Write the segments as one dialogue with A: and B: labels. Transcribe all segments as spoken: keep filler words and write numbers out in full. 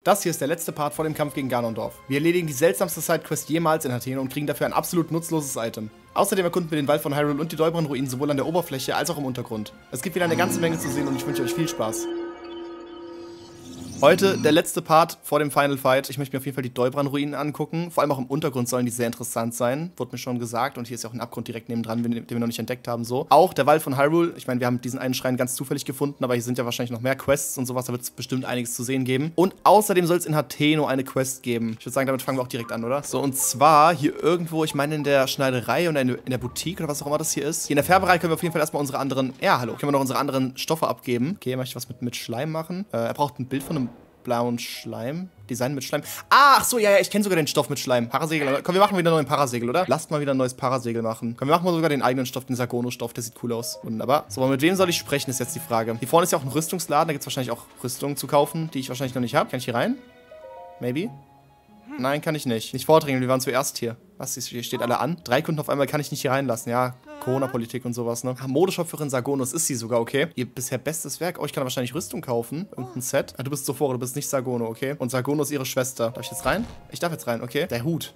A: Das hier ist der letzte Part vor dem Kampf gegen Ganondorf. Wir erledigen die seltsamste Sidequest jemals in Athene und kriegen dafür ein absolut nutzloses Item. Außerdem erkunden wir den Wald von Hyrule und die Däubran-Ruinen sowohl an der Oberfläche als auch im Untergrund. Es gibt wieder eine ganze Menge zu sehen und ich wünsche euch viel Spaß. Heute der letzte Part vor dem Final Fight. Ich möchte mir auf jeden Fall die Däubran-Ruinen angucken. Vor allem auch im Untergrund sollen die sehr interessant sein. Wurde mir schon gesagt. Und hier ist ja auch ein Abgrund direkt nebendran, den wir noch nicht entdeckt haben. So. Auch der Wald von Hyrule. Ich meine, wir haben diesen einen Schrein ganz zufällig gefunden, aber hier sind ja wahrscheinlich noch mehr Quests und sowas. Da wird es bestimmt einiges zu sehen geben. Und außerdem soll es in Hateno eine Quest geben. Ich würde sagen, damit fangen wir auch direkt an, oder? So, und zwar hier irgendwo, ich meine in der Schneiderei oder in der Boutique oder was auch immer das hier ist. Hier in der Färberei können wir auf jeden Fall erstmal unsere anderen, ja, hallo, können wir noch unsere anderen Stoffe abgeben. Okay, möchte ich was mit, mit Schleim machen? Äh, er braucht ein Bild von einem blauen Schleim. Design mit Schleim. Ach so, ja, ja, ich kenne sogar den Stoff mit Schleim. Parasegel. Komm, wir machen wieder einen neuen Parasegel, oder? Lasst mal wieder ein neues Parasegel machen. Komm, wir machen mal sogar den eigenen Stoff, den Sagono-Stoff. Der sieht cool aus. Wunderbar. So, aber mit wem soll ich sprechen, ist jetzt die Frage. Hier vorne ist ja auch ein Rüstungsladen. Da gibt es wahrscheinlich auch Rüstungen zu kaufen, die ich wahrscheinlich noch nicht habe. Kann ich hier rein? Maybe? Nein, kann ich nicht. Nicht vordringen, wir waren zuerst hier. Was, hier steht alle an? Drei Kunden auf einmal kann ich nicht hier reinlassen. Ja, Corona-Politik und sowas, ne? Ah, Modeshopferin Sagonos ist sie sogar, okay? Ihr bisher bestes Werk. Oh, ich kann wahrscheinlich Rüstung kaufen. Irgendein Set. Ah, du bist Sophora, du bist nicht Sagono, okay? Und Sagono ist ihre Schwester. Darf ich jetzt rein? Ich darf jetzt rein, okay? Der Hut.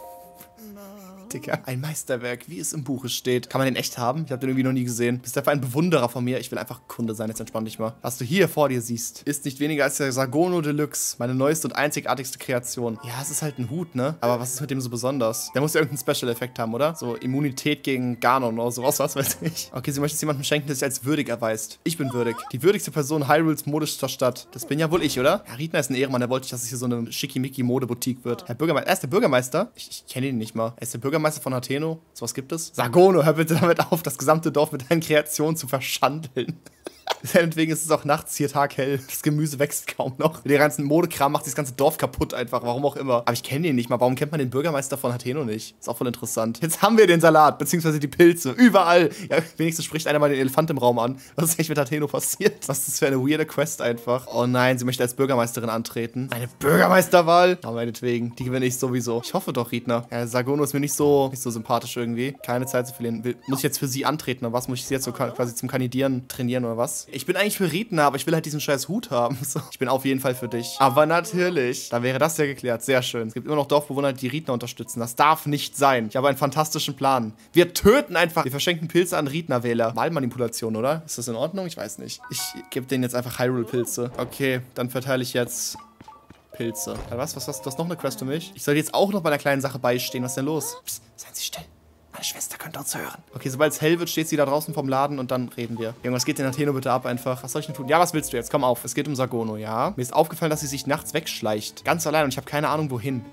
A: Dicker. Ein Meisterwerk, wie es im Buche steht. Kann man den echt haben? Ich habe den irgendwie noch nie gesehen. Bist dafür ein Bewunderer von mir. Ich will einfach Kunde sein. Jetzt entspann dich mal. Was du hier vor dir siehst, ist nicht weniger als der Sagono Deluxe. Meine neueste und einzigartigste Kreation. Ja, es ist halt ein Hut, ne? Aber was ist mit dem so besonders? Der muss ja irgendeinen Special-Effekt haben, oder? So Immunität gegen Ganon oder sowas, was weiß ich. Okay, sie möchte es jemandem schenken, der sich als würdig erweist. Ich bin würdig. Die würdigste Person Hyrules modischster Stadt. Das bin ja wohl ich, oder? Ja, Riedner ist ein Ehrenmann. Er wollte nicht, dass es hier so eine schickimicki-Modeboutique wird. Herr Bürgermeister. Er ist der Bürgermeister? Ich, ich kenne ihn nicht mal. Er ist der Bürgermeister von Hateno. So was gibt es? Sagono, hör bitte damit auf, das gesamte Dorf mit deinen Kreationen zu verschandeln. Deswegen ist es auch nachts hier taghell. Das Gemüse wächst kaum noch. Mit der ganzen Modekram macht das ganze Dorf kaputt einfach. Warum auch immer. Aber ich kenne ihn nicht mal. Warum kennt man den Bürgermeister von Hateno nicht? Ist auch voll interessant. Jetzt haben wir den Salat, beziehungsweise die Pilze. Überall. Ja, wenigstens spricht einer mal den Elefant im Raum an. Was ist eigentlich mit Hateno passiert? Was ist das für eine weirde Quest einfach? Oh nein, sie möchte als Bürgermeisterin antreten. Eine Bürgermeisterwahl? Aber meinetwegen. Die gewinne ich sowieso. Ich hoffe doch, Riedner. Ja, Sagono ist mir nicht so, nicht so sympathisch irgendwie. Keine Zeit zu verlieren. Will, muss ich jetzt für sie antreten oder was? Muss ich sie jetzt so quasi zum Kandidieren trainieren oder was? Ich bin eigentlich für Riedner, aber ich will halt diesen scheiß Hut haben. So. Ich bin auf jeden Fall für dich. Aber natürlich. Da wäre das ja geklärt. Sehr schön. Es gibt immer noch Dorfbewohner, die Riedner unterstützen. Das darf nicht sein. Ich habe einen fantastischen Plan. Wir töten einfach. Wir verschenken Pilze an Riedner-Wähler. Wahlmanipulation, oder? Ist das in Ordnung? Ich weiß nicht. Ich gebe denen jetzt einfach Hyrule-Pilze. Okay, dann verteile ich jetzt Pilze. Ja, was? Was? Was? Du hast noch eine Quest für mich? Ich soll jetzt auch noch bei einer kleinen Sache beistehen. Was ist denn los? Psst, seien Sie still. Meine Schwester könnte uns hören. Okay, sobald es hell wird, steht sie da draußen vom Laden und dann reden wir. Irgendwas geht in Hateno bitte ab einfach. Was soll ich denn tun? Ja, was willst du jetzt? Komm auf. Es geht um Sagono, ja? Mir ist aufgefallen, dass sie sich nachts wegschleicht. Ganz allein und ich habe keine Ahnung, wohin.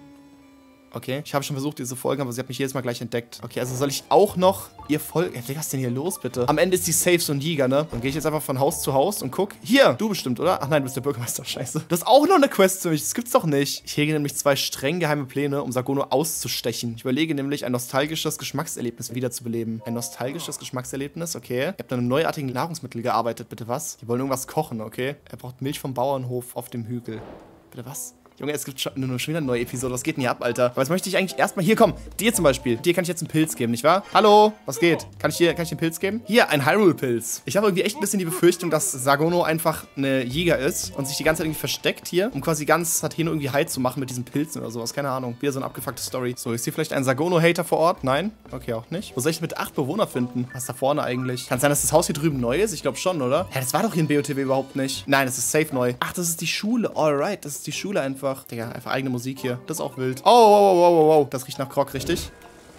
A: Okay, ich habe schon versucht, diese Folgen, aber sie hat mich jedes Mal gleich entdeckt. Okay, also soll ich auch noch ihr folgen? Ja, was ist denn hier los, bitte? Am Ende ist die safe so ein Jäger, ne? Dann gehe ich jetzt einfach von Haus zu Haus und guck. Hier, du bestimmt, oder? Ach nein, du bist der Bürgermeister, scheiße. Du hast auch noch eine Quest für mich, das gibt's doch nicht. Ich hege nämlich zwei streng geheime Pläne, um Sagono auszustechen. Ich überlege nämlich, ein nostalgisches Geschmackserlebnis wiederzubeleben. Ein nostalgisches Geschmackserlebnis, okay. Ihr habt an einem neuartigen Nahrungsmittel gearbeitet, bitte was? Die wollen irgendwas kochen, okay. Er braucht Milch vom Bauernhof auf dem Hügel. Bitte was? Junge, es gibt schon, nur schon wieder eine neue Episode. Was geht denn hier ab, Alter? Aber jetzt möchte ich eigentlich erstmal... Hier, komm. Dir zum Beispiel. Dir kann ich jetzt einen Pilz geben, nicht wahr? Hallo? Was geht? Kann ich dir kann ich den Pilz geben? Hier, ein Hyrule-Pilz. Ich habe irgendwie echt ein bisschen die Befürchtung, dass Sagono einfach eine Jäger ist und sich die ganze Zeit irgendwie versteckt hier, um quasi ganz Hateno irgendwie heil zu machen mit diesen Pilzen oder sowas. Keine Ahnung. Wieder so eine abgefuckte Story. So, ist hier vielleicht ein Sagono-Hater vor Ort? Nein? Okay, auch nicht. Wo soll ich mit acht Bewohner finden? Was ist da vorne eigentlich? Kann es sein, dass das Haus hier drüben neu ist? Ich glaube schon, oder? Ja, das war doch hier in B O T W überhaupt nicht. Nein, das ist safe neu. Ach, das ist die Schule. Alright, das ist die Schule einfach. Digga, einfach eigene Musik hier. Das ist auch wild. Oh, wow, wow, wow, wow. Das riecht nach Krog, richtig?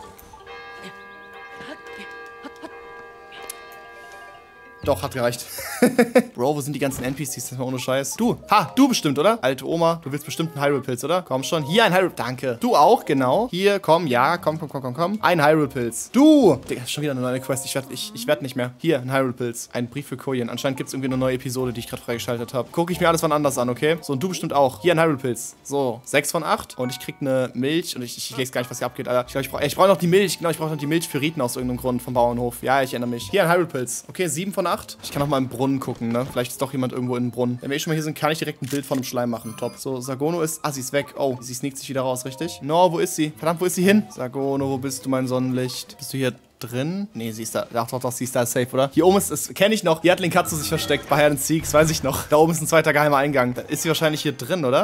A: Doch, hat gereicht. Bro, wo sind die ganzen N P Cs? Das ist mal ohne Scheiß. Du, ha, du bestimmt, oder? Alte Oma, du willst bestimmt einen Hyrule-Pilz, oder? Komm schon. Hier ein Hyrule... Danke. Du auch, genau. Hier, komm, ja, komm, komm, komm, komm, komm. Ein Hyrule-Pilz. Du! Digga, schon wieder eine neue Quest. Ich werd, ich, ich werd nicht mehr. Hier, ein Hyrule-Pilz. Ein Brief für Koyen. Anscheinend gibt es irgendwie eine neue Episode, die ich gerade freigeschaltet habe. Gucke ich mir alles wann anders an, okay? So, und du bestimmt auch. Hier ein Hyrule-Pilz. So, sechs von acht. Und ich krieg eine Milch. Und ich, ich, ich lese gar nicht, was hier abgeht, Alter. Ich glaube, ich brauche ich brauch noch die Milch. Genau, ich brauche noch die Milch für Rieten aus irgendeinem Grund vom Bauernhof. Ja, ich erinnere mich. Hier ein Hyrule-Pilz. Okay, sieben von acht. Ich kann noch mal im Brunnen gucken, ne? Vielleicht ist doch jemand irgendwo in einem Brunnen. Wenn wir eh schon mal hier sind, kann ich direkt ein Bild von einem Schleim machen. Top. So, Sagono ist... Ah, sie ist weg. Oh, sie sneakt sich wieder raus, richtig? No, wo ist sie? Verdammt, wo ist sie hin? Sagono, wo bist du, mein Sonnenlicht? Bist du hier drin? Nee, sie ist da. Doch, doch, doch, sie ist da safe, oder? Hier oben ist es, kenne ich noch. Hier hat Linkatsu sich versteckt bei Herrn Siegs, weiß ich noch. Da oben ist ein zweiter geheimer Eingang. Da ist sie wahrscheinlich hier drin, oder?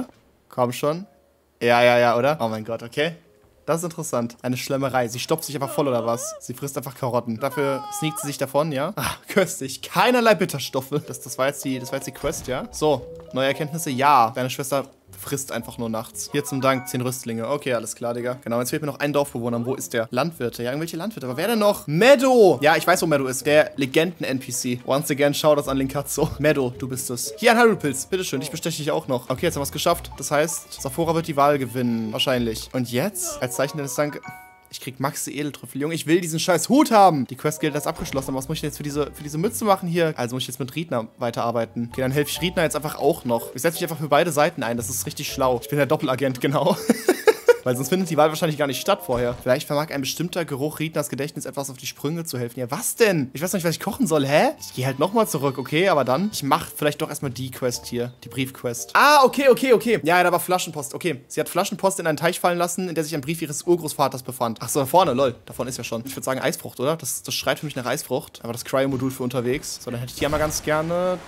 A: Komm schon. Ja, ja, ja, oder? Oh mein Gott, okay. Das ist interessant. Eine Schlemmerei. Sie stopft sich einfach voll, oder was? Sie frisst einfach Karotten. Dafür sneakt sie sich davon, ja? Ah, köstlich. Keinerlei Bitterstoffe. Das, das, war jetzt die, das war jetzt die Quest, ja? So, neue Erkenntnisse? Ja. Deine Schwester frisst einfach nur nachts. Hier zum Dank zehn Rüstlinge. Okay, alles klar, Digga. Genau, jetzt fehlt mir noch ein Dorfbewohner. Wo ist der? Landwirte. Ja, irgendwelche Landwirte. Aber wer denn noch? Meadow! Ja, ich weiß, wo Meadow ist. Der Legenden-N P C. Once again, schau das an Linkazzo. Meadow, du bist es. Hier ein Hyrule-Pilz. Bitteschön, dich besteche ich auch noch. Okay, jetzt haben wir es geschafft. Das heißt, Saphora wird die Wahl gewinnen. Wahrscheinlich. Und jetzt? Als Zeichen des Dank... Ich krieg Maxi Edeltrüffel, Junge. Ich will diesen scheiß Hut haben. Die Quest gilt als abgeschlossen. Aber was muss ich denn jetzt für diese, für diese Mütze machen hier? Also muss ich jetzt mit Riedner weiterarbeiten. Okay, dann helfe ich Riedner jetzt einfach auch noch. Ich setze mich einfach für beide Seiten ein. Das ist richtig schlau. Ich bin der Doppelagent, genau. Weil sonst findet die Wahl wahrscheinlich gar nicht statt vorher. Vielleicht vermag ein bestimmter Geruch Riedners Gedächtnis etwas auf die Sprünge zu helfen. Ja, was denn? Ich weiß noch nicht, was ich kochen soll. Hä? Ich gehe halt nochmal zurück, okay? Aber dann, ich mache vielleicht doch erstmal die Quest hier. Die Briefquest. Ah, okay, okay, okay. Ja, da war Flaschenpost. Okay. Sie hat Flaschenpost in einen Teich fallen lassen, in der sich ein Brief ihres Urgroßvaters befand. Ach so, da vorne, lol. Davon ist ja schon. Ich würde sagen Eisfrucht, oder? Das, das schreit für mich nach Eisfrucht. Aber das Cryo-Modul für unterwegs. So, dann hätte ich die einmal ganz gerne.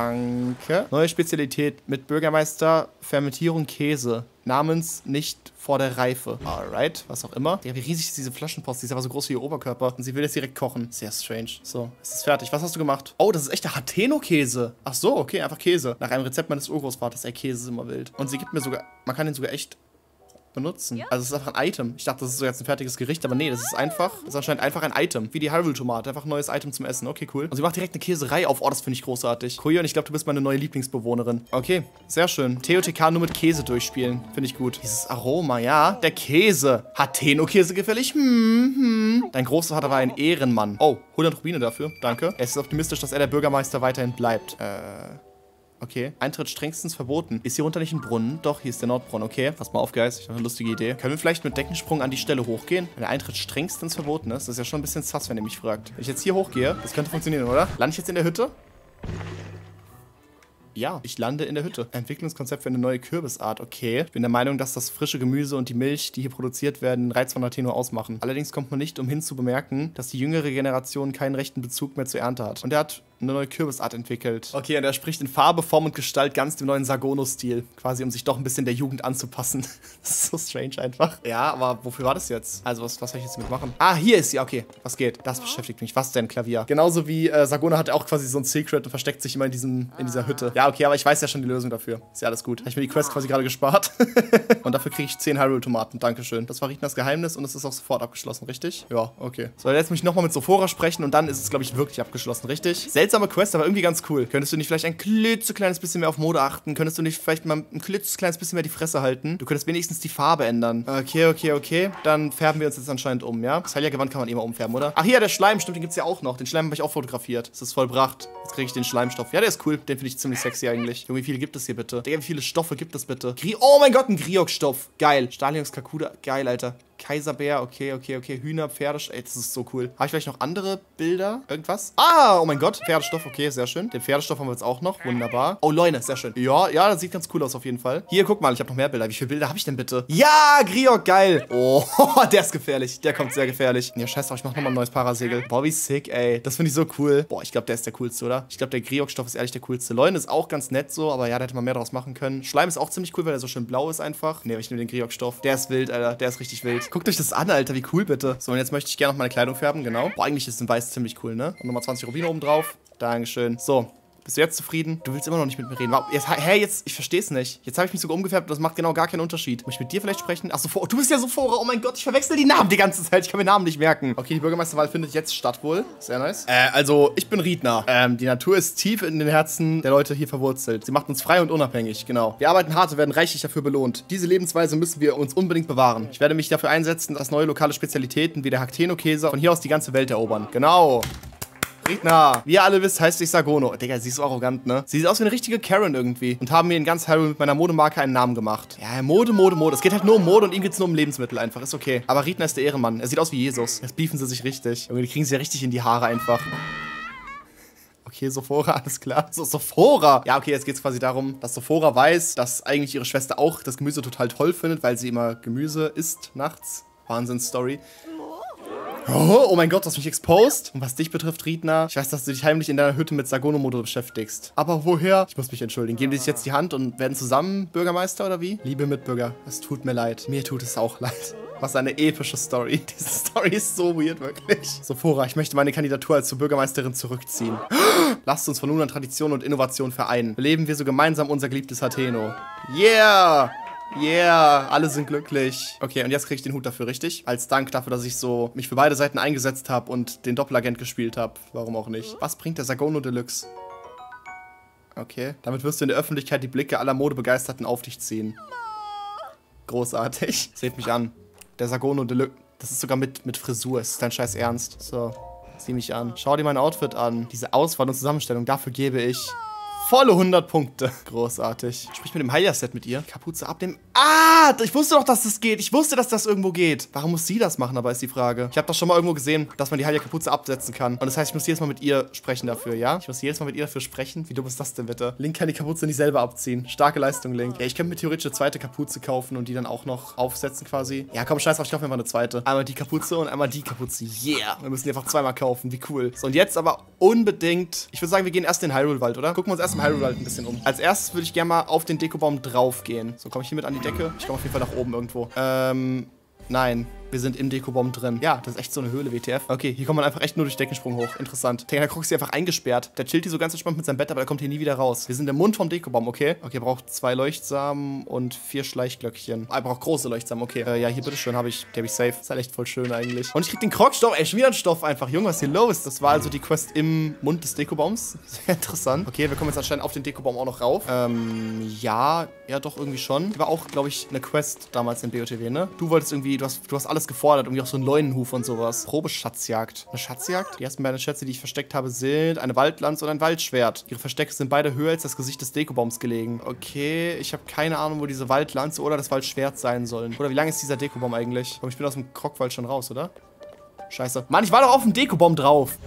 A: Danke. Neue Spezialität mit Bürgermeister Fermentierung Käse. Namens nicht vor der Reife. Alright, was auch immer. Ja, wie riesig ist diese Flaschenpost? Die ist aber so groß wie ihr Oberkörper. Und sie will jetzt direkt kochen. Sehr strange. So, es ist fertig. Was hast du gemacht? Oh, das ist echter Hateno-Käse. Ach so, okay, einfach Käse. Nach einem Rezept meines Urgroßvaters. Der Käse ist immer wild. Und sie gibt mir sogar... Man kann den sogar echt... benutzen. Also es ist einfach ein Item. Ich dachte, das ist so jetzt ein fertiges Gericht, aber nee, das ist einfach, das ist anscheinend einfach ein Item. Wie die Hyrule-Tomate. Einfach ein neues Item zum Essen. Okay, cool. Und sie macht direkt eine Käserei auf. Oh, das finde ich großartig. Cool, und ich glaube, du bist meine neue Lieblingsbewohnerin. Okay, sehr schön. T O T K nur mit Käse durchspielen. Finde ich gut. Dieses Aroma, ja. Der Käse. Hat Tenno-Käse gefällig? Hm, hm. Dein Großvater war ein Ehrenmann. Oh, hundert Rubine dafür. Danke. Es ist optimistisch, dass er der Bürgermeister weiterhin bleibt. Äh... Okay. Eintritt strengstens verboten. Ist hier runter nicht ein Brunnen? Doch, hier ist der Nordbrunnen. Okay. Pass mal auf, Guys. Ich habe eine lustige Idee. Können wir vielleicht mit Deckensprung an die Stelle hochgehen? Wenn der Eintritt strengstens verboten ist, das ist ja schon ein bisschen sass, wenn ihr mich fragt. Wenn ich jetzt hier hochgehe, das könnte funktionieren, oder? Lande ich jetzt in der Hütte? Ja, ich lande in der Hütte. Entwicklungskonzept für eine neue Kürbisart. Okay. Ich bin der Meinung, dass das frische Gemüse und die Milch, die hier produziert werden, den Reiz von Hateno ausmachen. Allerdings kommt man nicht umhin zu bemerken, dass die jüngere Generation keinen rechten Bezug mehr zur Ernte hat. Und er hat eine neue Kürbisart entwickelt. Okay, und er spricht in Farbe, Form und Gestalt ganz dem neuen Sagono-Stil. Quasi, um sich doch ein bisschen der Jugend anzupassen. Das ist so strange einfach. Ja, aber wofür war das jetzt? Also, was, was soll ich jetzt damit machen? Ah, hier ist sie. Okay, was geht? Das beschäftigt mich. Was denn, Klavier? Genauso wie äh, Sagono hat auch quasi so ein Secret und versteckt sich immer in, diesem, in dieser Hütte. Ja, okay, aber ich weiß ja schon die Lösung dafür. Ist ja alles gut. Habe ich mir die Quest quasi gerade gespart. Und dafür kriege ich zehn Hyrule-Tomaten. Dankeschön. Das war Riedners Geheimnis und es ist auch sofort abgeschlossen, richtig? Ja, okay. So, jetzt muss ich nochmal mit Sophora sprechen und dann ist es, glaube ich, wirklich abgeschlossen, richtig? Seltsame Quest, aber irgendwie ganz cool. Könntest du nicht vielleicht ein klitzekleines bisschen mehr auf Mode achten? Könntest du nicht vielleicht mal ein klitzekleines bisschen mehr die Fresse halten? Du könntest wenigstens die Farbe ändern. Okay, okay, okay. Dann färben wir uns jetzt anscheinend um, ja? Das Heilia-Gewand kann man eh mal umfärben, oder? Ach hier, der Schleim. Stimmt, den gibt's ja auch noch. Den Schleim habe ich auch fotografiert. Das ist vollbracht. Jetzt kriege ich den Schleimstoff. Ja, der ist cool. Den finde ich ziemlich sexy eigentlich. Junge, wie viele gibt es hier bitte? Digga, wie viele Stoffe gibt es bitte? Gri oh mein Gott, ein Griok-Stoff. Geil. Stalions Kakuda. Geil, Alter. Kaiserbär, okay, okay, okay. Hühner, Pferde, ey, das ist so cool. Habe ich vielleicht noch andere Bilder? Irgendwas? Ah, oh mein Gott. Pferdestoff, okay, sehr schön. Den Pferdestoff haben wir jetzt auch noch. Wunderbar. Oh, Leune, sehr schön. Ja, ja, das sieht ganz cool aus auf jeden Fall. Hier, guck mal, ich habe noch mehr Bilder. Wie viele Bilder habe ich denn bitte? Ja, Griok, geil. Oh, der ist gefährlich. Der kommt sehr gefährlich. Ja, scheiß drauf, ich mach nochmal ein neues Parasegel. Boah, wie sick, ey. Das finde ich so cool. Boah, ich glaube, der ist der coolste, oder? Ich glaube, der Griok-Stoff ist ehrlich der coolste. Leune ist auch ganz nett so, aber ja, da hätte man mehr draus machen können. Schleim ist auch ziemlich cool, weil er so schön blau ist einfach. Nee, ich nehme den Griok-Stoff. Der ist wild, Alter. Der ist richtig wild. Guckt euch das an, Alter. Wie cool, bitte. So, und jetzt möchte ich gerne noch meine Kleidung färben, genau. Boah, eigentlich ist ein Weiß ziemlich cool, ne? Und nochmal zwanzig Rubine oben drauf. Dankeschön. So. Bist du jetzt zufrieden? Du willst immer noch nicht mit mir reden. Warum? Jetzt, hä, jetzt, ich versteh's nicht. Jetzt habe ich mich sogar umgefärbt und das macht genau gar keinen Unterschied. Muss ich mit dir vielleicht sprechen? Ach, Sophora. Du bist ja Sophora. Oh mein Gott, ich verwechsel die Namen die ganze Zeit. Ich kann mir Namen nicht merken. Okay, die Bürgermeisterwahl findet jetzt statt wohl. Sehr nice. Äh, also, ich bin Riedner. Ähm, die Natur ist tief in den Herzen der Leute hier verwurzelt. Sie macht uns frei und unabhängig, genau. Wir arbeiten hart und werden reichlich dafür belohnt. Diese Lebensweise müssen wir uns unbedingt bewahren. Ich werde mich dafür einsetzen, dass neue lokale Spezialitäten wie der Hateno-Käse von hier aus die ganze Welt erobern. Genau. Riedner. Wie ihr alle wisst, heißt ich Sagono. Digga, sie ist so arrogant, ne? Sie sieht aus wie eine richtige Karen irgendwie. Und haben mir in ganz Hyrule mit meiner Modemarke einen Namen gemacht. Ja, Mode, Mode, Mode. Es geht halt nur um Mode und ihm geht's nur um Lebensmittel einfach. Ist okay. Aber Riedner ist der Ehrenmann. Er sieht aus wie Jesus. Jetzt beefen sie sich richtig. Junge, die kriegen sie ja richtig in die Haare einfach. Okay, Sophora, alles klar. So, Sophora. Ja, okay, jetzt geht es quasi darum, dass Sophora weiß, dass eigentlich ihre Schwester auch das Gemüse total toll findet, weil sie immer Gemüse isst nachts. Wahnsinnsstory. Oh, oh mein Gott, du hast mich exposed. Und was dich betrifft, Riedner, ich weiß, dass du dich heimlich in deiner Hütte mit Sagono-Modo beschäftigst. Aber woher? Ich muss mich entschuldigen. Geben die sich jetzt die Hand und werden zusammen Bürgermeister oder wie? Liebe Mitbürger, es tut mir leid. Mir tut es auch leid. Was eine epische Story. Diese Story ist so weird, wirklich. Sophora, ich möchte meine Kandidatur als zur Bürgermeisterin zurückziehen. Lasst uns von nun an Tradition und Innovation vereinen. Beleben wir so gemeinsam unser geliebtes Hateno. Yeah! Yeah, alle sind glücklich. Okay, und jetzt kriege ich den Hut dafür, richtig? Als Dank dafür, dass ich so mich für beide Seiten eingesetzt habe und den Doppelagent gespielt habe. Warum auch nicht? Was bringt der Sagono Deluxe? Okay, damit wirst du in der Öffentlichkeit die Blicke aller Modebegeisterten auf dich ziehen. Großartig. Seht mich an. Der Sagono Deluxe. Das ist sogar mit, mit Frisur. Es ist dein Scheiß Ernst. So, sieh mich an. Schau dir mein Outfit an. Diese Auswahl und Zusammenstellung, dafür gebe ich volle hundert Punkte. Großartig. Sprich mit dem Hylia-Set mit ihr. Kapuze abnehmen. Ah, ich wusste doch, dass das geht. Ich wusste, dass das irgendwo geht. Warum muss sie das machen, aber ist die Frage. Ich habe doch schon mal irgendwo gesehen, dass man die Hylia-Kapuze absetzen kann. Und das heißt, ich muss jedes Mal mit ihr sprechen dafür, ja? Ich muss jedes Mal mit ihr dafür sprechen. Wie dumm ist das denn bitte? Link kann die Kapuze nicht selber abziehen. Starke Leistung, Link. Ja, ich könnte mir theoretisch eine zweite Kapuze kaufen und die dann auch noch aufsetzen quasi. Ja, komm, scheiß drauf, ich kaufe mir mal eine zweite. Einmal die Kapuze und einmal die Kapuze. Yeah. Wir müssen die einfach zweimal kaufen. Wie cool. So, und jetzt aber unbedingt. Ich würde sagen, wir gehen erst in den Hyrule-Wald, oder? Gucken wir uns erst im Hyrule-Wald ein bisschen um. Als erstes würde ich gerne mal auf den Dekobaum drauf gehen. So, komme ich hier mit an die Decke? Ich komme auf jeden Fall nach oben irgendwo. Ähm, nein. Wir sind im Dekobaum drin. Ja, das ist echt so eine Höhle, W T F. Okay, hier kommt man einfach echt nur durch Deckensprung hoch. Interessant. Der Krog ist hier einfach eingesperrt. Der chillt hier so ganz entspannt mit seinem Bett, aber der kommt hier nie wieder raus. Wir sind im Mund vom Dekobaum, okay? Okay, er braucht zwei Leuchtsamen und vier Schleichglöckchen. Er braucht große Leuchtsamen, okay. Äh, ja, hier, bitteschön, habe ich. Die habe ich safe. Ist halt echt voll schön eigentlich. Und ich krieg den Krogstoff. Ey, schon wieder ein Stoff einfach. Junge, was ist hier los? Das war also die Quest im Mund des Dekobaums. Sehr interessant. Okay, wir kommen jetzt anscheinend auf den Dekobaum auch noch rauf. Ähm, ja, ja, doch irgendwie schon. Die war auch, glaube ich, eine Quest damals in B O T W, ne? Du wolltest irgendwie, du hast, du hast alles gefordert, irgendwie auch so ein Leunenhuf und sowas. Probeschatzjagd. Eine Schatzjagd? Die ersten beiden Schätze, die ich versteckt habe, sind eine Waldlanze und ein Waldschwert. Ihre Verstecke sind beide höher als das Gesicht des Dekobaums gelegen. Okay, ich habe keine Ahnung, wo diese Waldlanze oder das Waldschwert sein sollen. Oder wie lang ist dieser Dekobaum eigentlich? Komm, ich bin aus dem Krogwald schon raus, oder? Scheiße. Mann, ich war doch auf dem Dekobaum drauf.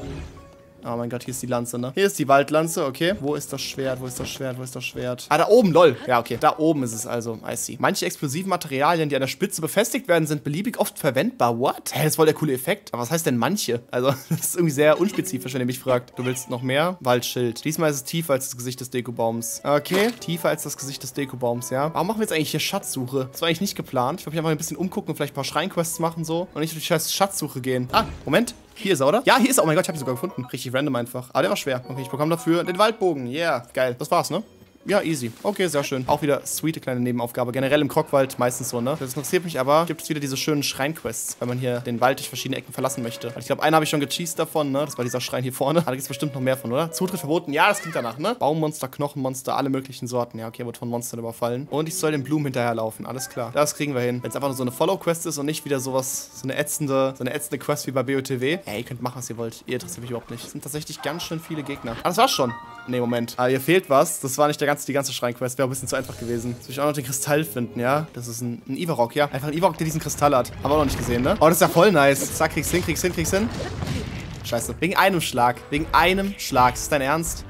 A: Oh mein Gott, hier ist die Lanze, ne? Hier ist die Waldlanze, okay. Wo ist das Schwert? Wo ist das Schwert? Wo ist das Schwert? Ah, da oben, lol. Ja, okay. Da oben ist es also. I see. Manche explosiven Materialien, die an der Spitze befestigt werden, sind beliebig oft verwendbar. What? Hä, das ist voll der coole Effekt. Aber was heißt denn manche? Also, das ist irgendwie sehr unspezifisch, wenn ihr mich fragt. Du willst noch mehr? Waldschild. Diesmal ist es tiefer als das Gesicht des Dekobaums. Okay. Tiefer als das Gesicht des Dekobaums, ja. Warum machen wir jetzt eigentlich hier Schatzsuche? Das war eigentlich nicht geplant. Ich wollte mich einfach ein bisschen umgucken und vielleicht ein paar Schreinquests machen so. Und nicht durch die scheiß Schatzsuche gehen. Ah, Moment. Hier ist er, oder? Ja, hier ist er. Oh mein Gott, ich habe ihn sogar gefunden. Richtig random einfach. Aber der war schwer. Okay, ich bekomme dafür den Waldbogen. Yeah, geil. Das war's, ne? Ja, easy. Okay, sehr schön. Auch wieder sweete kleine Nebenaufgabe. Generell im Krogwald meistens so, ne? Das interessiert mich aber. Gibt es wieder diese schönen Schreinquests, wenn man hier den Wald durch verschiedene Ecken verlassen möchte. Also ich glaube, einen habe ich schon gecheased davon, ne? Das war dieser Schrein hier vorne. Da gibt es bestimmt noch mehr von, oder? Zutritt verboten. Ja, das klingt danach, ne? Baummonster, Knochenmonster, alle möglichen Sorten. Ja, okay, wird von Monstern überfallen. Und ich soll den Blumen hinterherlaufen. Alles klar. Das kriegen wir hin. Wenn es einfach nur so eine Follow-Quest ist und nicht wieder sowas, so eine ätzende, so eine ätzende Quest wie bei B O T W. Ey, ihr könnt machen, was ihr wollt. Ihr interessiert mich überhaupt nicht. Es sind tatsächlich ganz schön viele Gegner. Ah, das war's schon. Nee, Moment. Ah, hier fehlt was. Das war nicht der ganze, die ganze Schreinquest. Wäre ein bisschen zu einfach gewesen. Jetzt will ich auch noch den Kristall finden, ja? Das ist ein, ein Ivarok, ja? Einfach ein Ivarok, der diesen Kristall hat. Haben wir noch nicht gesehen, ne? Oh, das ist ja voll nice. Zack, kriegst hin, kriegst hin, kriegst hin. Scheiße. Wegen einem Schlag. Wegen einem Schlag. Ist das dein Ernst?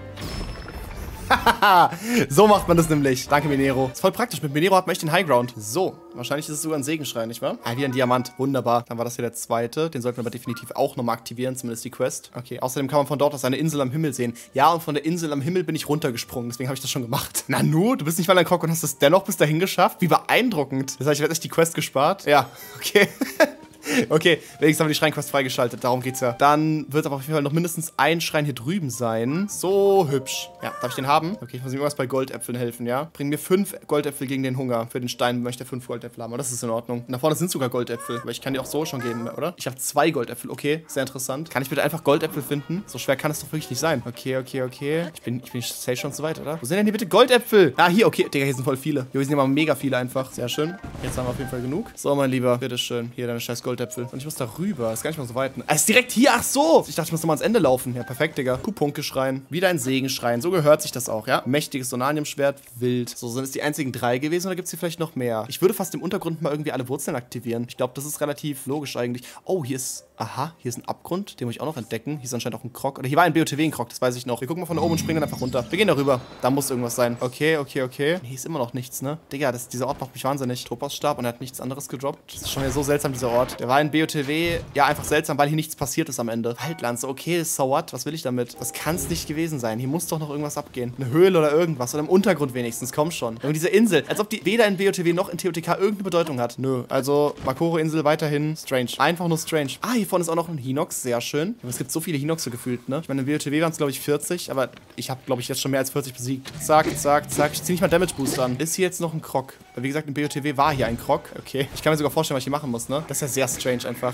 A: So macht man das nämlich. Danke, Minero. Ist voll praktisch. Mit Minero hat man echt den Highground. So. Wahrscheinlich ist es sogar ein Segenschrein, nicht wahr? Ah, wieder ein Diamant. Wunderbar. Dann war das hier der zweite. Den sollten wir aber definitiv auch nochmal aktivieren. Zumindest die Quest. Okay. Außerdem kann man von dort aus eine Insel am Himmel sehen. Ja, und von der Insel am Himmel bin ich runtergesprungen. Deswegen habe ich das schon gemacht. Nanu, du bist nicht mal ein Krog und hast es dennoch bis dahin geschafft? Wie beeindruckend. Das heißt, ich werde echt die Quest gespart. Ja. Okay. Okay, wenigstens haben wir die Schreinquest freigeschaltet, darum geht's ja. Dann wird aber auf jeden Fall noch mindestens ein Schrein hier drüben sein. So hübsch. Ja, darf ich den haben? Okay, ich muss ihm irgendwas bei Goldäpfeln helfen, ja? Bring mir fünf Goldäpfel gegen den Hunger. Für den Stein möchte er fünf Goldäpfel haben, aber das ist in Ordnung. Und da vorne sind sogar Goldäpfel, aber ich kann die auch so schon geben, oder? Ich habe zwei Goldäpfel, okay, sehr interessant. Kann ich bitte einfach Goldäpfel finden? So schwer kann es doch wirklich nicht sein. Okay, okay, okay. Ich bin, ich bin safe schon zu weit, oder? Wo sind denn hier bitte Goldäpfel? Ah, hier, okay. Digga, hier sind voll viele. Hier sind immer mega viele einfach. Sehr schön. Jetzt haben wir auf jeden Fall genug. So, mein Lieber, bitteschön. Hier, deine scheiß Goldäpfel. Und ich muss da rüber. Ist gar nicht mal so weit. Ah, ist direkt hier. Ach so. Ich dachte, ich muss nochmal ans Ende laufen. Ja, perfekt, Digga. Kupunke-Schrein. Wieder ein Segenschrein. So gehört sich das auch, ja? Mächtiges Sonanium-Schwert. Wild. So, sind es die einzigen drei gewesen oder gibt es hier vielleicht noch mehr? Ich würde fast im Untergrund mal irgendwie alle Wurzeln aktivieren. Ich glaube, das ist relativ logisch eigentlich. Oh, hier ist... Aha, hier ist ein Abgrund. Den muss ich auch noch entdecken. Hier ist anscheinend auch ein Krog. Oder hier war ein B O T W ein Krog, das weiß ich noch. Wir gucken mal von da oben und springen dann einfach runter. Wir gehen darüber. Da muss irgendwas sein. Okay, okay, okay. Hier ist immer noch nichts, ne? Digga, das, dieser Ort macht mich wahnsinnig. Topasstab und er hat nichts anderes gedroppt. Das ist schon wieder so seltsam, dieser Ort. Der war in B O T W ja einfach seltsam, weil hier nichts passiert ist am Ende. Waldlanze, okay, so what? Was will ich damit? Das kann es nicht gewesen sein. Hier muss doch noch irgendwas abgehen. Eine Höhle oder irgendwas. Oder im Untergrund wenigstens. Komm schon. Und diese Insel. Als ob die weder in B O T W noch in T O T K irgendeine Bedeutung hat. Nö. Also, Makoro-Insel weiterhin strange. Einfach nur strange. Ah, hier vorne ist auch noch ein Hinox. Sehr schön. Aber es gibt so viele Hinoxe gefühlt, ne? Ich meine, in B O T W waren es, glaube ich, vierzig. Aber ich habe, glaube ich, jetzt schon mehr als vierzig besiegt. Zack, zack, zack. Ich ziehe nicht mal Damage Boost an. Ist hier jetzt noch ein Krog? Weil, wie gesagt, in B O T W war hier ein Krog. Okay. Ich kann mir sogar vorstellen, was ich hier machen muss, ne? Das ist ja sehr strange einfach.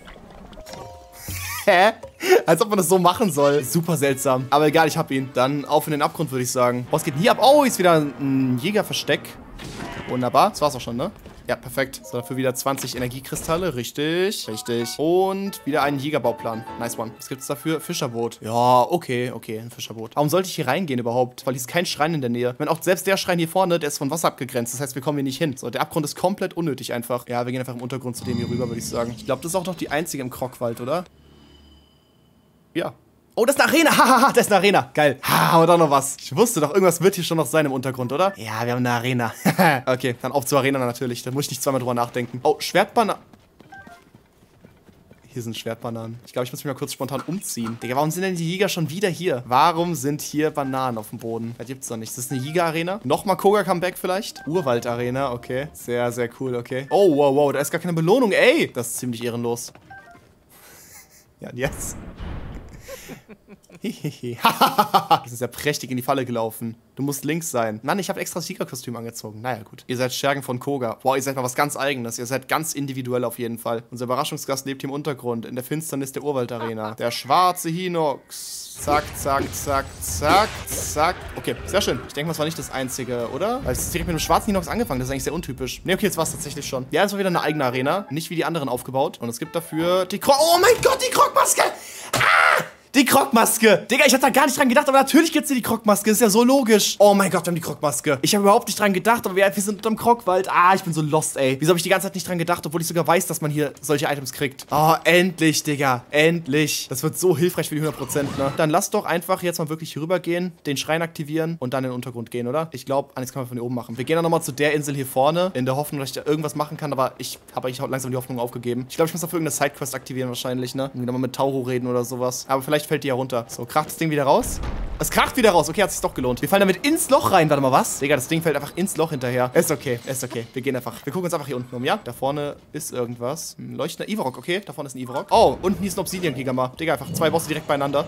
A: Hä? Als ob man das so machen soll. Super seltsam. Aber egal, ich hab ihn. Dann auf in den Abgrund, würde ich sagen. Was geht denn hier ab? Oh, ist wieder ein Jägerversteck. Wunderbar. Das war's auch schon, ne? Ja, perfekt. So, dafür wieder zwanzig Energiekristalle. Richtig. Richtig. Und wieder einen Jägerbauplan. Nice one. Was gibt's dafür? Fischerboot. Ja, okay, okay, ein Fischerboot. Warum sollte ich hier reingehen überhaupt? Weil hier ist kein Schrein in der Nähe. Ich meine, auch selbst der Schrein hier vorne, der ist von Wasser abgegrenzt. Das heißt, wir kommen hier nicht hin. So, der Abgrund ist komplett unnötig einfach. Ja, wir gehen einfach im Untergrund zu dem hier rüber, würde ich sagen. Ich glaube, das ist auch noch die einzige im Krogwald, oder? Ja. Oh, das ist eine Arena. Hahaha, das ist eine Arena. Geil. Ha, haben wir doch noch was. Ich wusste doch, irgendwas wird hier schon noch sein im Untergrund, oder? Ja, wir haben eine Arena. Okay, dann auf zur Arena natürlich. Da muss ich nicht zweimal drüber nachdenken. Oh, Schwertbananen. Hier sind Schwertbananen. Ich glaube, ich muss mich mal kurz spontan umziehen. Digga, warum sind denn die Jäger schon wieder hier? Warum sind hier Bananen auf dem Boden? Das gibt's doch nicht. Das ist eine Jäger-Arena. Nochmal Koga-Comeback vielleicht? Urwald-Arena, okay. Sehr, sehr cool, okay. Oh, wow, wow, da ist gar keine Belohnung. Ey, das ist ziemlich ehrenlos. Ja, und jetzt? Hehehe. Das ist ja prächtig in die Falle gelaufen. Du musst links sein. Mann, ich habe extra Siegerkostüm angezogen. Naja, gut. Ihr seid Schergen von Koga. Boah, ihr seid mal was ganz Eigenes. Ihr seid ganz individuell auf jeden Fall. Unser Überraschungsgast lebt hier im Untergrund, in der Finsternis der Urwaldarena. Der schwarze Hinox. Zack, zack, zack, zack, zack. Okay, sehr schön. Ich denke, das war nicht das Einzige, oder? Weil es ist direkt mit einem schwarzen Hinox angefangen. Das ist eigentlich sehr untypisch. Ne, okay, jetzt war es tatsächlich schon. Ja, es war wieder eine eigene Arena. Nicht wie die anderen aufgebaut. Und es gibt dafür die Krog... Oh mein Gott, die Krogmaske! Ah! Die Krogmaske. Digga, ich hab da gar nicht dran gedacht, aber natürlich gibt's hier die Krogmaske. Ist ja so logisch. Oh mein Gott, wir haben die Krogmaske. Ich habe überhaupt nicht dran gedacht, aber wir, wir sind unterm Krogwald. Ah, ich bin so lost, ey. Wieso habe ich die ganze Zeit nicht dran gedacht, obwohl ich sogar weiß, dass man hier solche Items kriegt? Oh, endlich, Digga. Endlich. Das wird so hilfreich für die hundert Prozent, ne? Dann lass doch einfach jetzt mal wirklich hier rübergehen, den Schrein aktivieren und dann in den Untergrund gehen, oder? Ich glaube, alles kann man von hier oben machen. Wir gehen dann nochmal zu der Insel hier vorne, in der Hoffnung, dass ich da irgendwas machen kann, aber ich habe eigentlich langsam die Hoffnung aufgegeben. Ich glaube, ich muss dafür irgendeine Sidequest aktivieren wahrscheinlich, ne? Irgendwie nochmal mit Tauro reden oder sowas. Aber vielleicht fällt die ja runter. So, kracht das Ding wieder raus? Es kracht wieder raus. Okay, hat sich doch gelohnt. Wir fallen damit ins Loch rein. Warte mal, was? Digga, das Ding fällt einfach ins Loch hinterher. Ist okay, ist okay. Wir gehen einfach. Wir gucken uns einfach hier unten um, ja? Da vorne ist irgendwas. Ein leuchtender Ivorok, okay. Da vorne ist ein Ivorok. Oh, unten hier ist ein Obsidian-Gigama. Digga, einfach zwei Bosse direkt beieinander.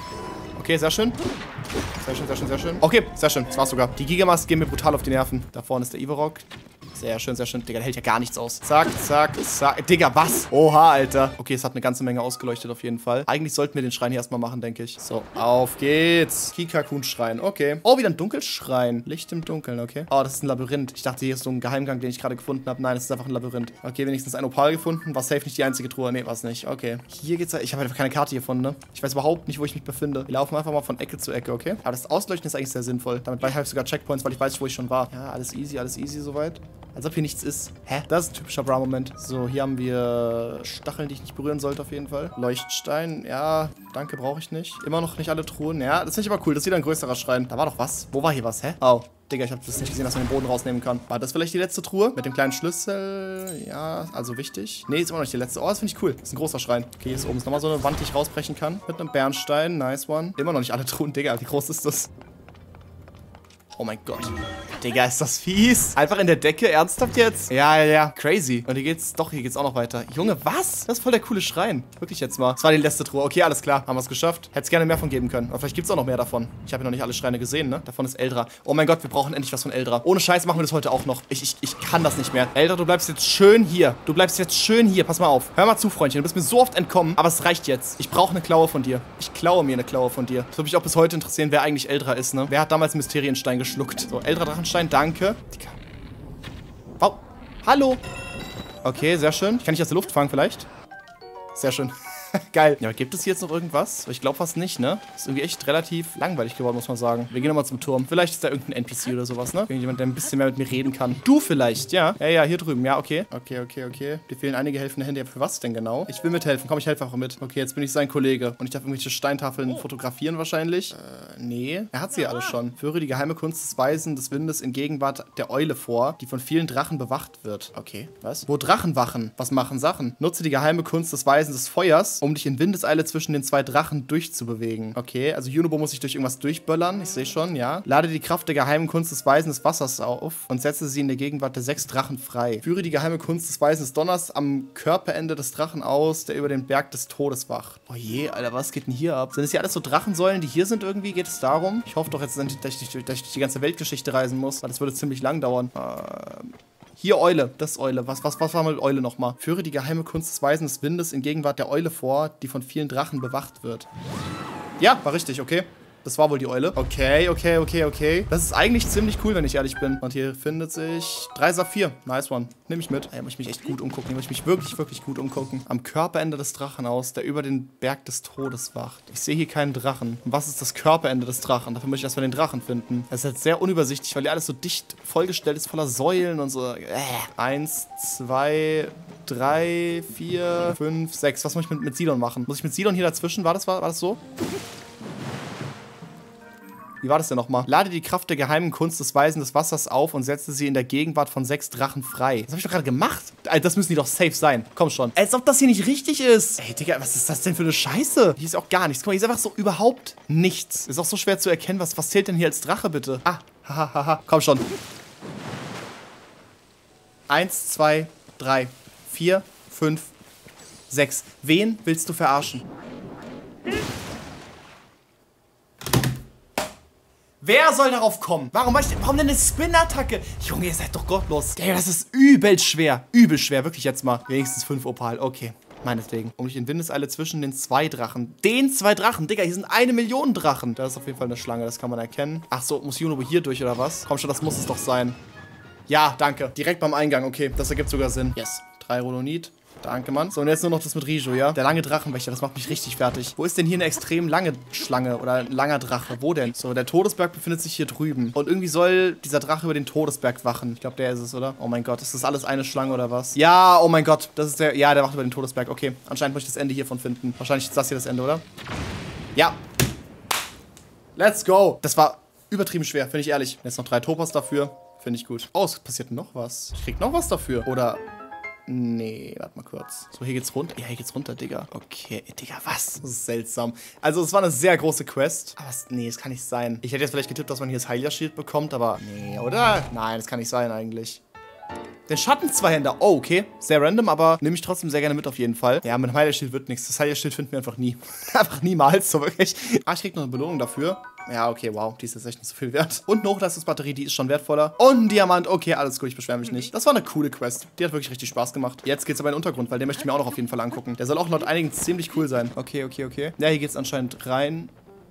A: Okay, sehr schön. Sehr schön, sehr schön, sehr schön. Okay, sehr schön. Das war's sogar. Die Gigamas gehen mir brutal auf die Nerven. Da vorne ist der Ivorok. Sehr schön, sehr schön. Digga, der hält ja gar nichts aus. Zack, zack, zack. Digga, was? Oha, Alter. Okay, es hat eine ganze Menge ausgeleuchtet auf jeden Fall. Eigentlich sollten wir den Schrein hier erstmal machen, denke ich. So, auf geht's. Kikakun-Schrein, okay. Oh, wieder ein Dunkelschrein. Licht im Dunkeln, okay. Oh, das ist ein Labyrinth. Ich dachte, hier ist so ein Geheimgang, den ich gerade gefunden habe. Nein, es ist einfach ein Labyrinth. Okay, wenigstens ein Opal gefunden. War safe nicht die einzige Truhe. Nee, war es nicht. Okay. Hier geht's. Ich habe einfach keine Karte hiervon, ne? Ich weiß überhaupt nicht, wo ich mich befinde. Wir laufen einfach mal von Ecke zu Ecke, okay? Aber das Ausleuchten ist eigentlich sehr sinnvoll. Damit habe ich sogar Checkpoints, weil ich weiß, wo ich schon war. Ja, alles easy, alles easy soweit. Als ob hier nichts ist. Hä? Das ist ein typischer Bra-Moment. So, hier haben wir Stacheln, die ich nicht berühren sollte auf jeden Fall. Leuchtstein. Ja, danke, brauche ich nicht. Immer noch nicht alle Truhen. Ja, das finde ich aber cool. Das ist wieder ein größerer Schrein. Da war doch was. Wo war hier was? Hä? Oh. Digga, ich habe das nicht gesehen, dass man den Boden rausnehmen kann. War das vielleicht die letzte Truhe? Mit dem kleinen Schlüssel? Ja, also wichtig. Nee, ist immer noch nicht die letzte. Oh, das finde ich cool. Das ist ein großer Schrein. Okay, hier ist oben ist nochmal so eine Wand, die ich rausbrechen kann. Mit einem Bernstein. Nice one. Immer noch nicht alle Truhen. Digga, wie groß ist das? Oh mein Gott. Digga, ist das fies. Einfach in der Decke? Ernsthaft jetzt? Ja, ja, ja. Crazy. Und hier geht's, doch, hier geht's auch noch weiter. Junge, was? Das ist voll der coole Schrein. Wirklich jetzt mal. Das war die letzte Truhe. Okay, alles klar. Haben wir es geschafft. Hätte es gerne mehr von geben können. Aber vielleicht gibt's auch noch mehr davon. Ich habe ja noch nicht alle Schreine gesehen, ne? Davon ist Eldra. Oh mein Gott, wir brauchen endlich was von Eldra. Ohne Scheiß machen wir das heute auch noch. Ich, ich, ich kann das nicht mehr. Eldra, du bleibst jetzt schön hier. Du bleibst jetzt schön hier. Pass mal auf. Hör mal zu, Freundchen. Du bist mir so oft entkommen. Aber es reicht jetzt. Ich brauche eine Klaue von dir. Ich klaue mir eine Klaue von dir. Das würde mich auch bis heute interessieren, wer eigentlich Eldra ist, ne? Wer hat damals Mysterienstein geschluckt? So, Eldra Drachenstein, danke. Oh, hallo. Okay, sehr schön. Ich kann dich aus der Luft fangen vielleicht. Sehr schön. Geil. Ja, gibt es hier jetzt noch irgendwas? Ich glaube fast nicht, ne? Ist irgendwie echt relativ langweilig geworden, muss man sagen. Wir gehen nochmal zum Turm. Vielleicht ist da irgendein N P C oder sowas, ne? Irgendjemand, der ein bisschen mehr mit mir reden kann. Du vielleicht, ja? Ja, ja, hier drüben. Ja, okay. Okay, okay, okay. Dir fehlen einige helfende Hände. Für was denn genau? Ich will mithelfen. Komm, ich helfe einfach mit. Okay, jetzt bin ich sein Kollege. Und ich darf irgendwelche Steintafeln fotografieren wahrscheinlich. Äh, nee. Er hat sie ja alle schon. Führe die geheime Kunst des Weisen des Windes in Gegenwart der Eule vor, die von vielen Drachen bewacht wird. Okay, was? Wo Drachen wachen? Was machen Sachen? Nutze die geheime Kunst des Weisen des Feuers, um dich in Windeseile zwischen den zwei Drachen durchzubewegen. Okay, also Yunobo muss sich durch irgendwas durchböllern. Ich sehe schon, ja. Lade die Kraft der geheimen Kunst des Weisen des Wassers auf und setze sie in der Gegenwart der sechs Drachen frei. Führe die geheime Kunst des Weisen des Donners am Körperende des Drachen aus, der über den Berg des Todes wacht. Oh je, Alter, was geht denn hier ab? Sind es hier alles so Drachensäulen, die hier sind irgendwie? Geht es darum? Ich hoffe doch jetzt, dass ich, dass ich durch die ganze Weltgeschichte reisen muss, weil das würde ziemlich lang dauern. Ähm... Hier Eule, das ist Eule. Was, was, was war mit Eule nochmal? Führe die geheime Kunst des Weisen des Windes in Gegenwart der Eule vor, die von vielen Drachen bewacht wird. Ja, war richtig, okay. Das war wohl die Eule. Okay, okay, okay, okay. Das ist eigentlich ziemlich cool, wenn ich ehrlich bin. Und hier findet sich drei Saphir. Nice one. Nehme ich mit. Hier muss ich mich echt gut umgucken. Hier muss ich mich wirklich, wirklich gut umgucken. Am Körperende des Drachen aus, der über den Berg des Todes wacht. Ich sehe hier keinen Drachen. Und was ist das Körperende des Drachen? Dafür möchte ich erstmal den Drachen finden. Das ist halt sehr unübersichtlich, weil hier alles so dicht vollgestellt ist, voller Säulen und so. Äh. Eins, zwei, drei, vier, fünf, sechs. Was muss ich mit, mit Sidon machen? Muss ich mit Sidon hier dazwischen? War das, war, war das so? Wie war das denn nochmal? Lade die Kraft der geheimen Kunst des Weisen des Wassers auf und setze sie in der Gegenwart von sechs Drachen frei. Das habe ich doch gerade gemacht. Das müssen die doch safe sein. Komm schon. Als ob das hier nicht richtig ist. Ey, Digga, was ist das denn für eine Scheiße? Hier ist auch gar nichts. Guck mal, hier ist einfach so überhaupt nichts. Ist auch so schwer zu erkennen. Was, was zählt denn hier als Drache, bitte? Ah, hahaha. Ha, ha. Komm schon. Eins, zwei, drei, vier, fünf, sechs. Wen willst du verarschen? Wer soll darauf kommen? Warum, warum denn eine Spin-Attacke? Junge, ihr seid doch gottlos. Digga, das ist übel schwer. Übel schwer, wirklich jetzt mal. Wenigstens fünf Opal, okay. Meinetwegen. Um dich in Windeseile zwischen den zwei Drachen. Den zwei Drachen? Digga, hier sind eine Million Drachen. Das ist auf jeden Fall eine Schlange, das kann man erkennen. Ach so, muss Yunobo hier durch oder was? Komm schon, das muss es doch sein. Ja, danke. Direkt beim Eingang, okay. Das ergibt sogar Sinn. Yes. Drei Rolonit. Danke, Mann. So, und jetzt nur noch das mit Riju, ja? Der lange Drachenwächter, das macht mich richtig fertig. Wo ist denn hier eine extrem lange Schlange oder ein langer Drache? Wo denn? So, der Todesberg befindet sich hier drüben. Und irgendwie soll dieser Drache über den Todesberg wachen. Ich glaube, der ist es, oder? Oh mein Gott, ist das alles eine Schlange oder was? Ja, oh mein Gott. Das ist der, ja, der wacht über den Todesberg. Okay, anscheinend muss ich das Ende hiervon finden. Wahrscheinlich ist das hier das Ende, oder? Ja. Let's go. Das war übertrieben schwer, finde ich ehrlich. Jetzt noch drei Topas dafür. Finde ich gut. Oh, es passiert noch was. Ich krieg noch was dafür. Oder... Nee, warte mal kurz. So, hier geht's runter. Ja, hier geht's runter, Digga. Okay, Digga, was? Das ist seltsam. Also, es war eine sehr große Quest. Aber es, nee, es kann nicht sein. Ich hätte jetzt vielleicht getippt, dass man hier das Heiler-Schild bekommt, aber nee, oder? Nein, das kann nicht sein eigentlich. Den Schatten-Zweihänder. Oh, okay. Sehr random, aber nehme ich trotzdem sehr gerne mit auf jeden Fall. Ja, mit dem Heiler-Schild wird nichts. Das Heiler-Schild finden wir einfach nie. Einfach niemals, so wirklich. Ah, ich krieg noch eine Belohnung dafür. Ja, okay, wow, die ist jetzt echt nicht so viel wert. Und eine Hochleistungsbatterie, die ist schon wertvoller. Und ein Diamant, okay, alles gut, ich beschwere mich nicht. Das war eine coole Quest. Die hat wirklich richtig Spaß gemacht. Jetzt geht's aber in den Untergrund, weil den möchte ich mir auch noch auf jeden Fall angucken. Der soll auch laut einigen ziemlich cool sein. Okay, okay, okay. Ja, hier geht's anscheinend rein.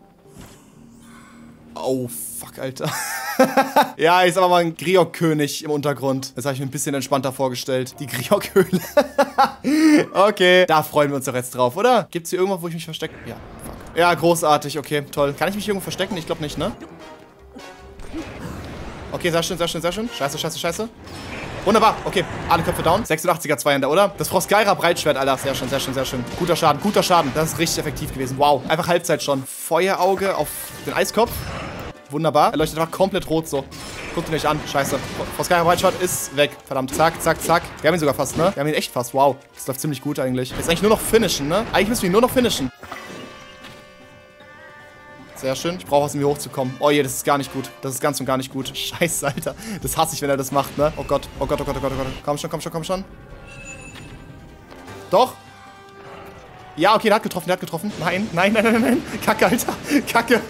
A: Oh, fuck, Alter. Ja, ich sag mal ein Griok-König im Untergrund. Das habe ich mir ein bisschen entspannter vorgestellt. Die Griok-Höhle. Okay, da freuen wir uns doch jetzt drauf, oder? Gibt's hier irgendwo, wo ich mich verstecke? Ja, fuck. Ja, großartig, okay, toll. Kann ich mich irgendwo verstecken? Ich glaube nicht, ne? Okay, sehr schön, sehr schön, sehr schön. Scheiße, scheiße, scheiße. Wunderbar, okay. Alle Köpfe down. sechsundachtziger Zweihänder, oder? Das Frostgeira Breitschwert, Alter. Sehr schön, sehr schön, sehr schön. Guter Schaden, guter Schaden. Das ist richtig effektiv gewesen. Wow. Einfach Halbzeit schon. Feuerauge auf den Eiskopf. Wunderbar. Er leuchtet einfach komplett rot so. Guckt ihn euch an. Scheiße. Frostgeira Breitschwert ist weg. Verdammt. Zack, zack, zack. Wir haben ihn sogar fast, ne? Wir haben ihn echt fast. Wow. Das läuft ziemlich gut eigentlich. Jetzt eigentlich nur noch finishen, ne? Eigentlich müssen wir ihn nur noch finishen. Sehr schön. Ich brauche was, um hier hochzukommen. Oh je, das ist gar nicht gut. Das ist ganz und gar nicht gut. Scheiße, Alter. Das hasse ich, wenn er das macht, ne? Oh Gott. Oh Gott, oh Gott, oh Gott, oh Gott. Komm schon, komm schon, komm schon. Doch. Ja, okay, der hat getroffen, der hat getroffen. Nein, nein, nein, nein, nein. Kacke, Alter. Kacke.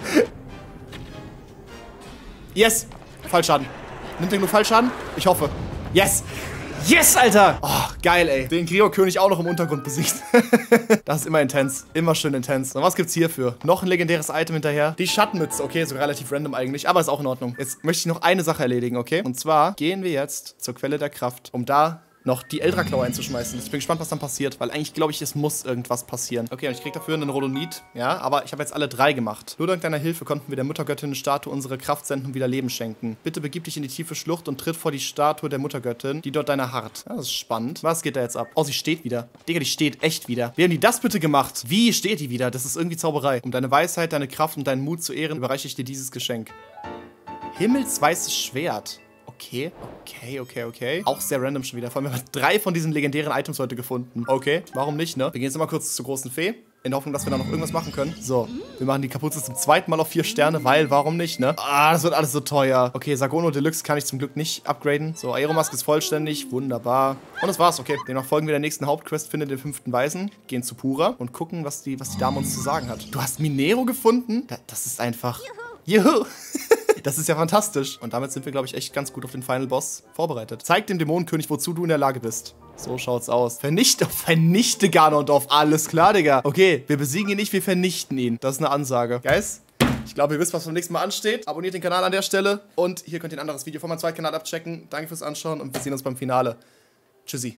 A: Yes. Fallschaden. Nimmt er nur Fallschaden? Ich hoffe. Yes. Yes, Alter! Oh, geil, ey. Den Griok-König auch noch im Untergrund besiegt. Das ist immer intens. Immer schön intens. Und was gibt's hierfür? Noch ein legendäres Item hinterher. Die Schattenmütze. Okay, sogar relativ random eigentlich. Aber ist auch in Ordnung. Jetzt möchte ich noch eine Sache erledigen, okay? Und zwar gehen wir jetzt zur Quelle der Kraft, um da noch die Eldraklaue einzuschmeißen. Ich bin gespannt, was dann passiert, weil eigentlich glaube ich, es muss irgendwas passieren. Okay, und ich krieg dafür einen Rolonit, ja, aber ich habe jetzt alle drei gemacht. Nur dank deiner Hilfe konnten wir der Muttergöttin Statue unsere Kraft senden und wieder Leben schenken. Bitte begib dich in die tiefe Schlucht und tritt vor die Statue der Muttergöttin, die dort deiner harrt. Ja, das ist spannend. Was geht da jetzt ab? Oh, sie steht wieder. Digga, die steht echt wieder. Wie haben die das bitte gemacht? Wie steht die wieder? Das ist irgendwie Zauberei. Um deine Weisheit, deine Kraft und deinen Mut zu ehren, überreiche ich dir dieses Geschenk. Himmelsweißes Schwert. Okay, okay, okay, okay. Auch sehr random schon wieder. Vor allem, wir haben drei von diesen legendären Items heute gefunden. Okay, warum nicht, ne? Wir gehen jetzt mal kurz zur großen Fee. In der Hoffnung, dass wir da noch irgendwas machen können. So, wir machen die Kapuze zum zweiten Mal auf vier Sterne, weil, warum nicht, ne? Ah, das wird alles so teuer. Okay, Sargono Deluxe kann ich zum Glück nicht upgraden. So, Aeromask ist vollständig. Wunderbar. Und das war's, okay. Demnach folgen wir der nächsten Hauptquest, finde den fünften Weisen, gehen zu Pura und gucken, was die, was die Dame uns zu sagen hat. Du hast Minero gefunden? Da, das ist einfach... Juhu! Das ist ja fantastisch. Und damit sind wir, glaube ich, echt ganz gut auf den Final Boss vorbereitet. Zeig dem Dämonenkönig, wozu du in der Lage bist. So schaut's aus. Vernichte, vernichte Ganondorf. Alles klar, Digga. Okay, wir besiegen ihn nicht, wir vernichten ihn. Das ist eine Ansage. Guys, ich glaube, ihr wisst, was beim nächsten Mal ansteht. Abonniert den Kanal an der Stelle. Und hier könnt ihr ein anderes Video von meinem zweiten Kanal abchecken. Danke fürs Anschauen und wir sehen uns beim Finale. Tschüssi.